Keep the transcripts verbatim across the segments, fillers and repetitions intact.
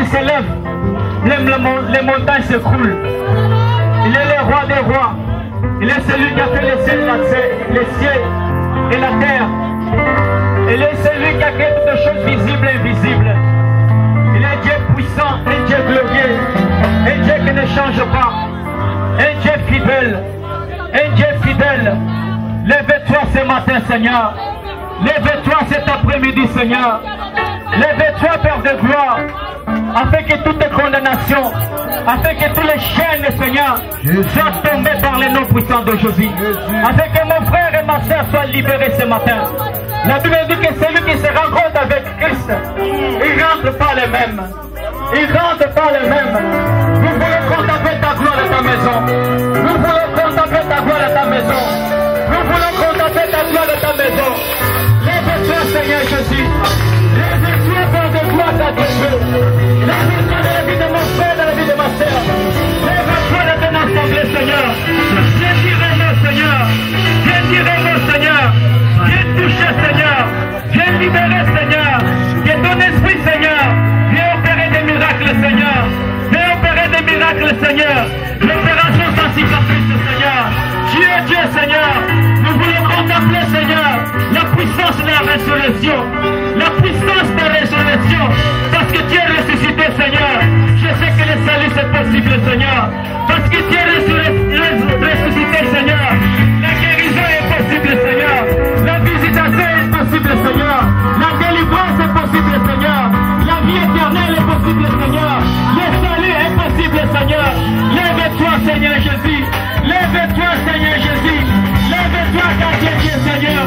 s'élève, les, les montagnes s'écroulent. Il est le roi des rois. Il est celui qui a fait les cieux, les cieux et la terre. Il est celui qui a créé toutes les choses visibles et invisibles. Il est Dieu puissant, un Dieu glorieux, un Dieu qui ne change pas, un Dieu fidèle, un Dieu fidèle. Lève-toi ce matin, Seigneur. Lève-toi cet après-midi, Seigneur. Lève-toi, Père de gloire, afin que toutes les condamnations, afin que tous les chaînes, Seigneur, soient tombées par les noms puissants de Jésus. Afin que mon frère et ma soeur soient libérés ce matin. La Bible dit que celui qui se rencontre avec Christ, il ne rentre pas les mêmes. Il ne rentre pas les mêmes. Nous voulons contempler ta gloire dans ta maison. Nous voulons contempler ta gloire dans ta maison. Nous voulons contempler ta gloire dans ta maison. Lève-toi, Seigneur Jésus. Lève-toi, Père de gloire, ta Dieu. Lève-toi dans la vie de mon frère, dans la vie de ma soeur. Lève-toi dans ton assemblée, Seigneur. Viens tirer mon Seigneur. Viens tirer mon Seigneur. Viens toucher, Seigneur. Viens libérer, Seigneur. Que ton esprit, Seigneur, viens opérer des miracles, Seigneur. Viens opérer des miracles, Seigneur. L'opération sans cicatrice, Seigneur. Tu es Dieu, Seigneur. Nous voulons contempler, Seigneur, la puissance de la résurrection. La puissance de la résurrection. Parce que tu es ressuscité, Seigneur. Je sais que le salut c'est possible, Seigneur. Parce que tu es ressuscité, Seigneur. La guérison est possible, Seigneur. La visitation est possible, Seigneur. La délivrance est possible, Seigneur. La vie éternelle est possible, Seigneur. Le salut est possible, Seigneur. Lève-toi, Seigneur Jésus. Lève-toi, Seigneur Jésus. Lève-toi, car tu es Dieu, Seigneur.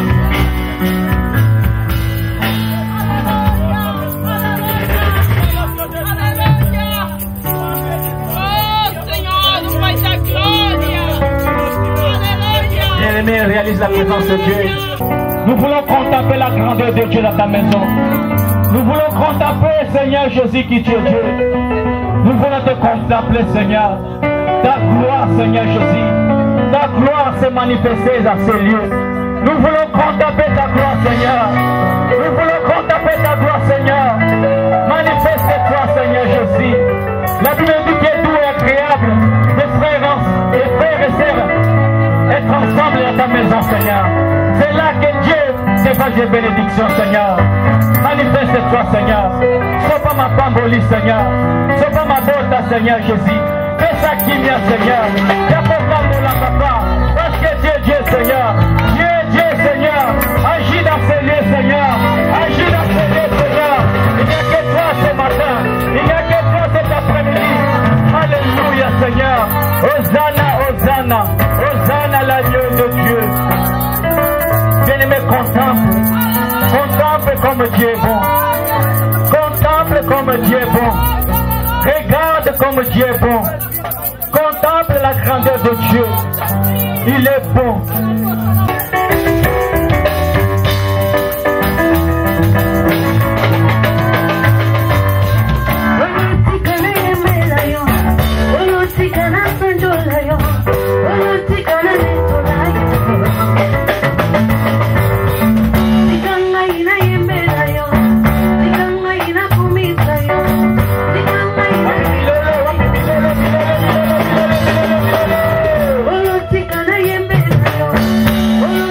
Bien-aimé, réalise la présence de Dieu. Nous voulons contempler la grandeur de Dieu dans ta maison. Nous voulons contempler, Seigneur Jésus, qui tu es Dieu. Nous voulons te contempler, Seigneur. Ta gloire, Seigneur Jésus. Ta gloire s'est manifestée dans ces lieux. Nous voulons contempler ta gloire, Seigneur. Nous voulons contempler ta gloire, Seigneur. Manifeste-toi, Seigneur Jésus. La Bible dit que est doux et agréable. Mes frères et frères et sœurs, être ensemble dans ta maison, Seigneur. C'est là que Dieu t'évade des bénédictions, Seigneur. Manifeste-toi, Seigneur. Sois pas ma pambolie, Seigneur. Sois pas ma bota, Seigneur Jésus. Fais ça qui vient, Seigneur. Y'a pas pambola, papa. Parce que Dieu est Dieu, Seigneur. Dieu est Dieu, Seigneur. Agis dans ces lieux, Seigneur. Agis dans ces lieux, Seigneur. Il n'y a que toi ce matin. Il n'y a que toi cet après-midi. Alléluia, Seigneur. Hosanna, Hosanna. Hosanna, l'agneau de Dieu. Bien-aimé, contemple. Contemple comme Dieu est bon. Contemple comme Dieu est bon. Regarde comme Dieu est bon. Contemple la grandeur de Dieu. Il est bon. Oh,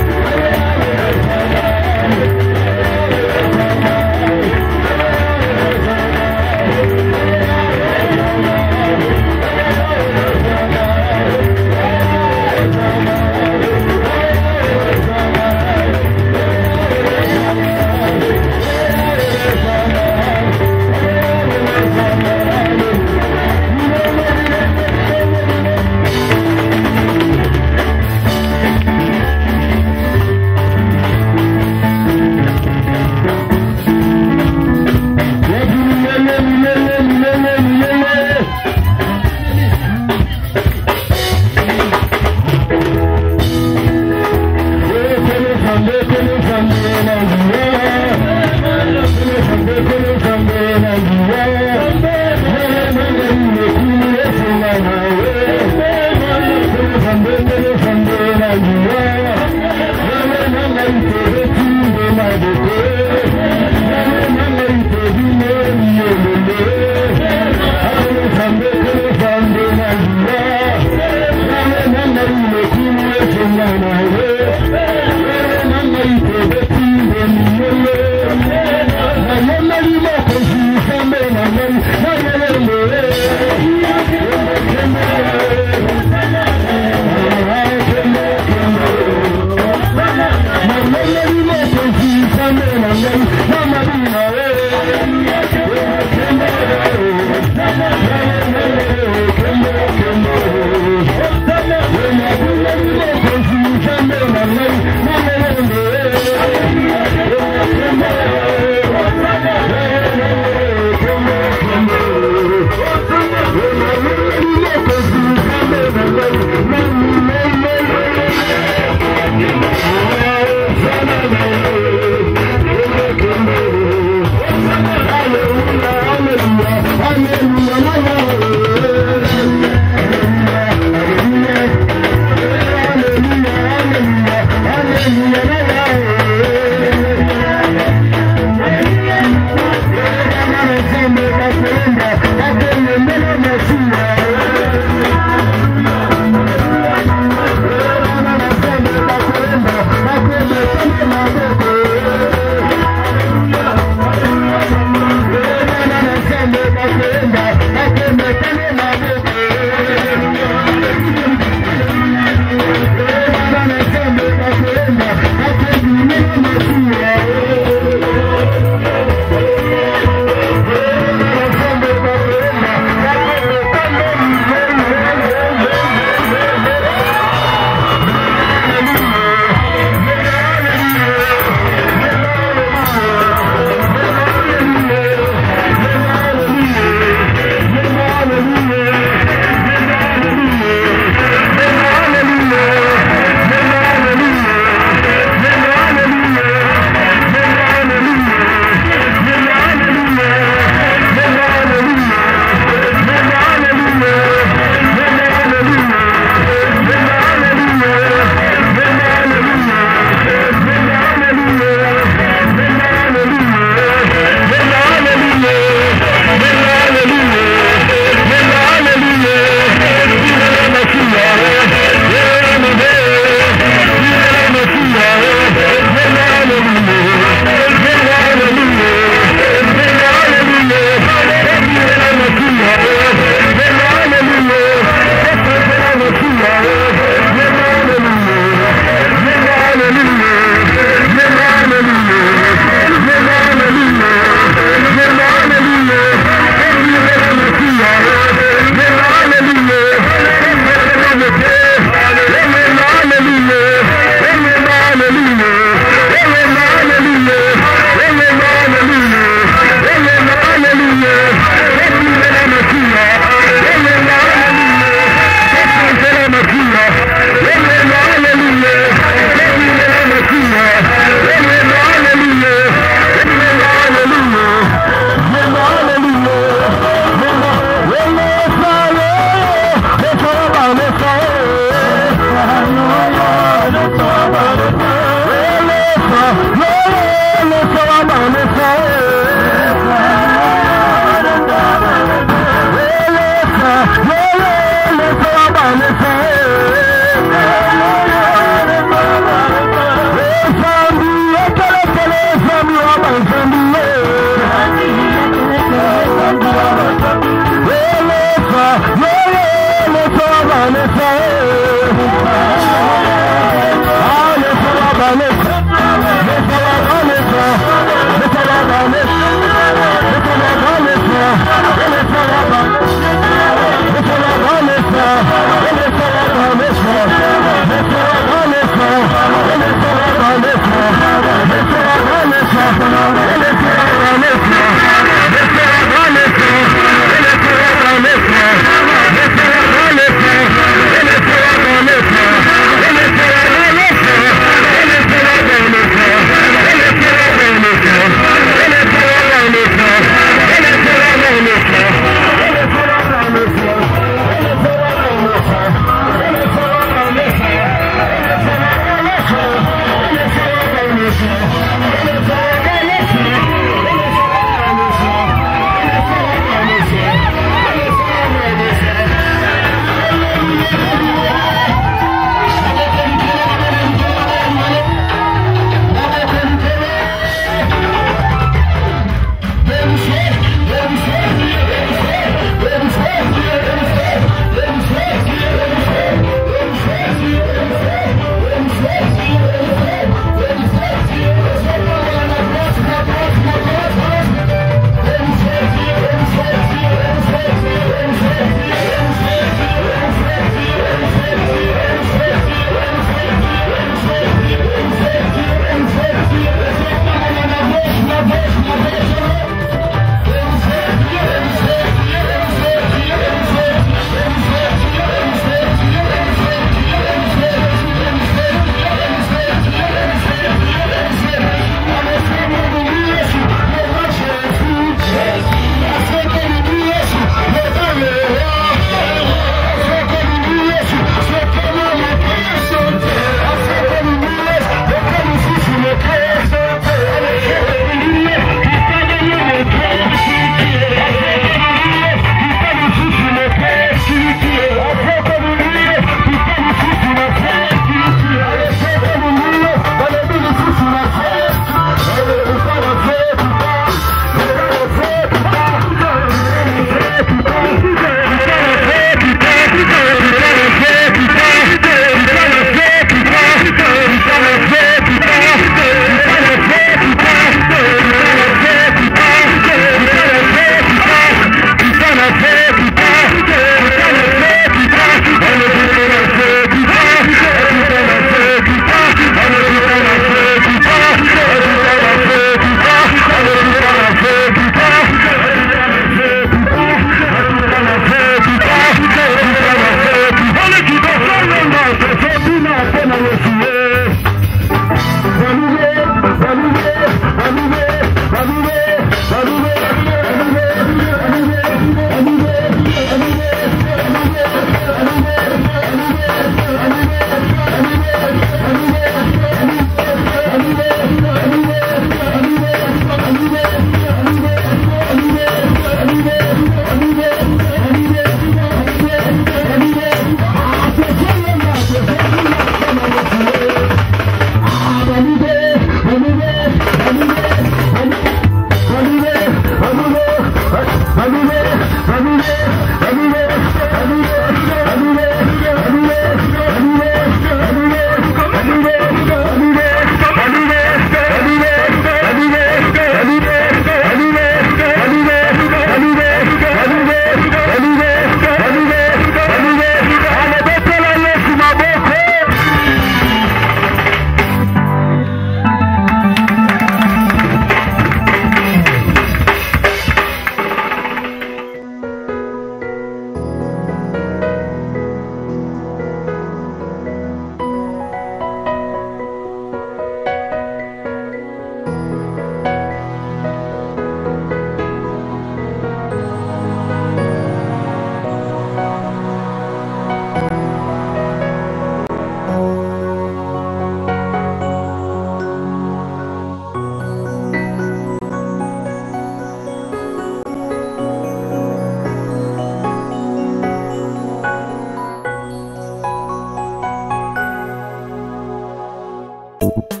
Thank you.